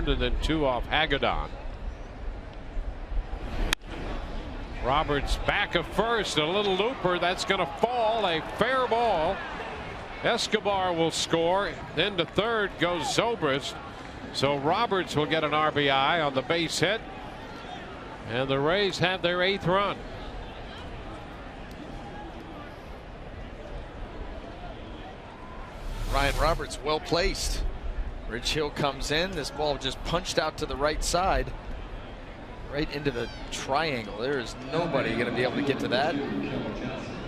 ground and then 2 off Hagedorn. Roberts back of first, a little looper that's going to fall, a fair ball. Escobar will score. Then to third goes Zobrist. So Roberts will get an RBI on the base hit, and the Rays have their 8th run. Ryan Roberts well placed. Rich Hill comes in. This ball just punched out to the right side, right into the triangle. There is nobody going to be able to get to that.